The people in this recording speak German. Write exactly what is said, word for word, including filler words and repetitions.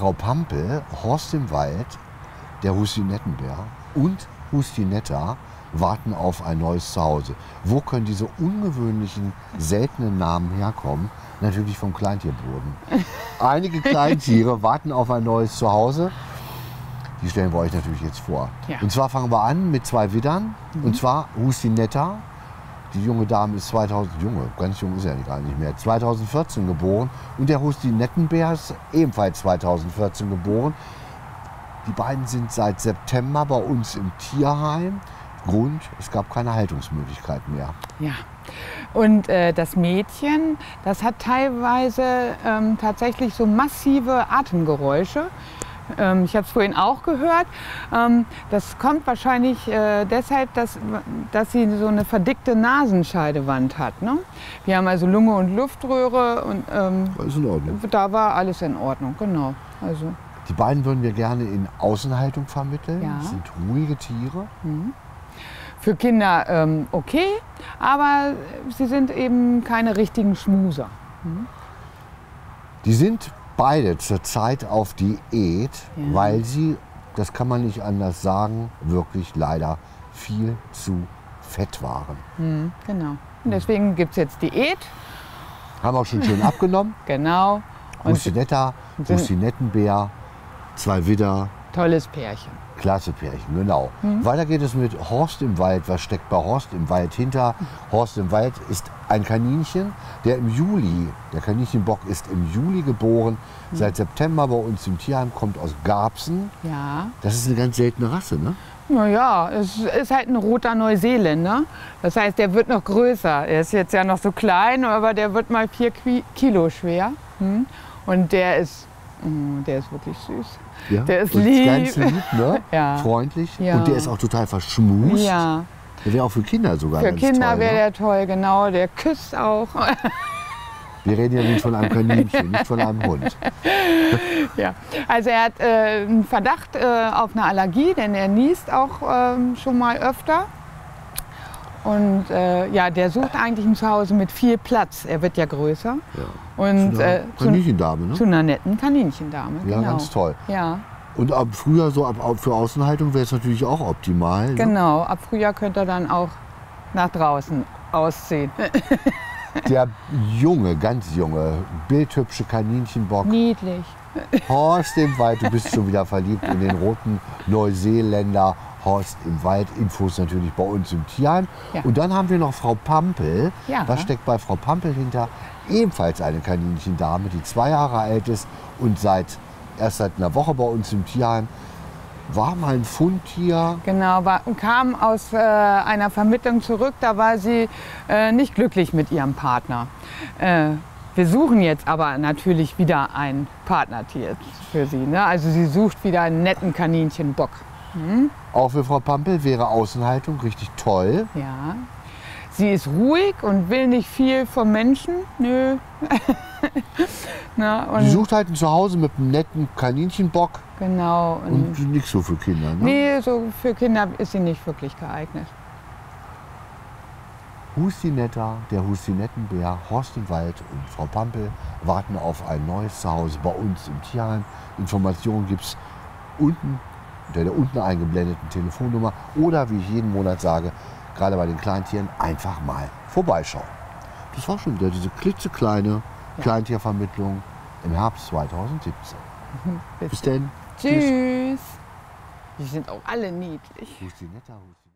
Frau Pampel, Horst im Wald, der Hustinettenbär und Hustinetta warten auf ein neues Zuhause. Wo können diese ungewöhnlichen, seltenen Namen herkommen? Natürlich vom Kleintierboden. Einige Kleintiere warten auf ein neues Zuhause. Die stellen wir euch natürlich jetzt vor. Ja. Und zwar fangen wir an mit zwei Widdern. Mhm. Und zwar Hustinetta. Die junge Dame ist zweitausend, junge, ganz jung ist ja gar nicht mehr, zweitausendvierzehn geboren. Und der Hustinettenbär ist ebenfalls zweitausendvierzehn geboren. Die beiden sind seit September bei uns im Tierheim. Grund, es gab keine Haltungsmöglichkeit mehr. Ja, und äh, das Mädchen, das hat teilweise ähm, tatsächlich so massive Atemgeräusche. Ähm, ich habe es vorhin auch gehört. Ähm, das kommt wahrscheinlich äh, deshalb, dass, dass sie so eine verdickte Nasenscheidewand hat. Ne? Wir haben also Lunge und Luftröhre und ähm, Alles in Ordnung. Da war alles in Ordnung, genau. Also. Die beiden würden wir gerne in Außenhaltung vermitteln. Ja. Das sind ruhige Tiere. Mhm. Für Kinder ähm, okay, aber sie sind eben keine richtigen Schmuser. Mhm. Die sind beide zurzeit auf Diät, Ja. weil sie, das kann man nicht anders sagen, wirklich leider viel zu fett waren. Mhm, genau. Und deswegen gibt es jetzt Diät. Haben auch schon schön abgenommen. Genau. Und Hustinetta, Hustinettenbär, zwei Widder. tolles Pärchen. Klasse Pärchen, genau. Mhm. Weiter geht es mit Horst im Wald. Was steckt bei Horst im Wald hinter? Horst im Wald ist ein Kaninchen, der im Juli, der Kaninchenbock ist im Juli geboren, mhm. seit September bei uns im Tierheim, kommt aus Garbsen. Ja. Das ist eine ganz seltene Rasse, ne? Naja, es ist halt ein roter Neuseeländer. Das heißt, der wird noch größer. Er ist jetzt ja noch so klein, aber der wird mal vier Kilo schwer. Hm? Und der ist, der ist wirklich süß. Ja, der ist und lieb. Ganz lieb, ne? Ja. Freundlich. Ja. Und der ist auch total verschmust. Ja. Der wäre auch für Kinder sogar Für ganz Kinder toll, wäre ne? der toll, genau. Der küsst auch. Wir reden ja nicht von einem Kaninchen, nicht von einem Hund. Ja. Also er hat äh, einen Verdacht äh, auf eine Allergie, denn er niest auch äh, schon mal öfter. Und äh, ja, der sucht eigentlich ein Zuhause mit viel Platz. Er wird ja größer. Ja. Und, zu einer äh, Kaninchendame, ne? Zu einer netten Kaninchendame. Ja, genau. ganz toll. Ja, Und ab Frühjahr, so ab, ab für Außenhaltung, wäre es natürlich auch optimal. Ne? genau. Ab Frühjahr könnt ihr dann auch nach draußen ausziehen. Der junge, ganz junge, bildhübsche Kaninchenbock, Niedlich. Horst im Wald. Du bist schon wieder verliebt in den roten Neuseeländer Horst im Wald. Infos natürlich bei uns im Tierheim. Ja. Und dann haben wir noch Frau Pampel. Ja. Was steckt bei Frau Pampel hinter? Ebenfalls eine Kaninchendame, die zwei Jahre alt ist und seit erst seit einer Woche bei uns im Tierheim. War mal ein Fundtier. Genau, war, kam aus äh, einer Vermittlung zurück. Da war sie äh, nicht glücklich mit ihrem Partner. Äh, wir suchen jetzt aber natürlich wieder ein Partnertier für sie. Ne? Also sie sucht wieder einen netten Kaninchenbock. Hm? Auch für Frau Pampel wäre Außenhaltung richtig toll. Ja. Sie ist ruhig und will nicht viel vom Menschen. Nö. Na, und Sie sucht halt ein Zuhause mit einem netten Kaninchenbock genau. Und und nichts so für Kinder. Ne? nee, so für Kinder ist sie nicht wirklich geeignet. Hustinetta, der Hustinettenbär, Horst im Wald und Frau Pampel warten auf ein neues Zuhause bei uns im Tierheim. Informationen gibt es unten, unter der unten eingeblendeten Telefonnummer oder, wie ich jeden Monat sage, gerade bei den Kleintieren, einfach mal vorbeischauen. Das war schon wieder diese klitzekleine Ja. Kleintiervermittlung im Herbst zweitausendsiebzehn. Bis Bis denn. Tschüss. Die sind auch alle niedlich. Hustinetta, Hustinetta.